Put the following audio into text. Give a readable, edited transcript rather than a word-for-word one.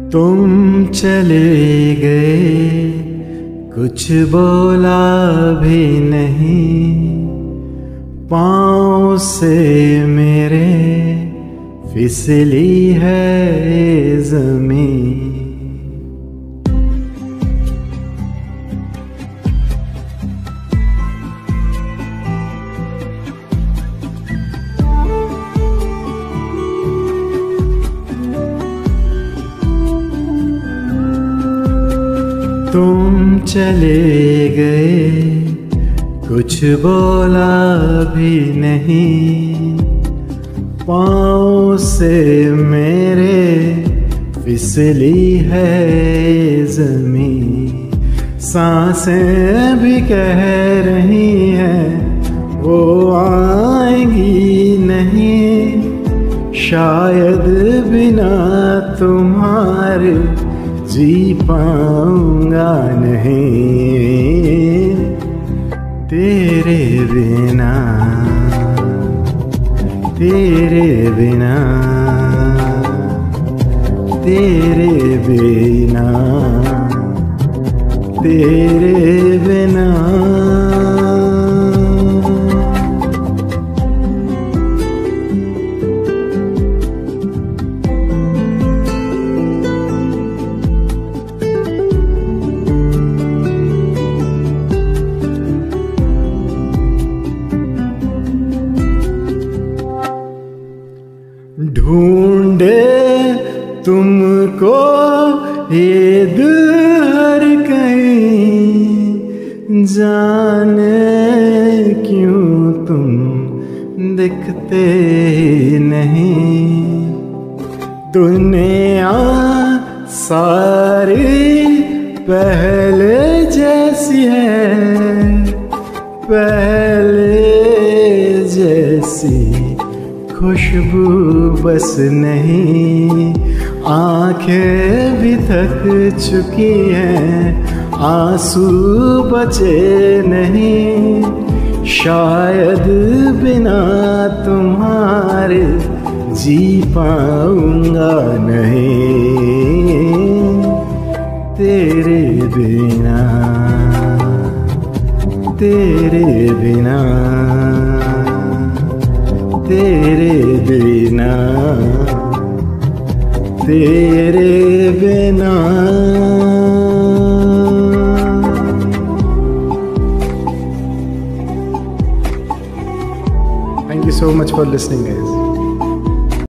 तुम चले गए, कुछ बोला भी नहीं, पाँव से मेरे फिसली है ज़मीं। तुम चले गए, कुछ बोला भी नहीं, पाँव से मेरे फिसली है ज़मीं। सांसें भी कह रही हैं वो आएंगी नहीं, शायद बिना तुम्हारे जी पाऊंगा नहीं। तेरे बिना, तेरे बिना, तेरे बिना, तेरे बिना। ढूंढे तुमको ये दिल हर कहीं, जाने क्यों तुम दिखते नहीं। दुनिया सारी पहले जैसी है, पहले जैसी खुशबू बस नहीं। आंखें भी थक चुकी हैं, आंसू बचे नहीं, शायद बिना तुम्हारे जी पाऊंगा नहीं। तेरे बिना, तेरे बिना, तेरे बिना, तेरे बिना। Thank you so much for listening, guys.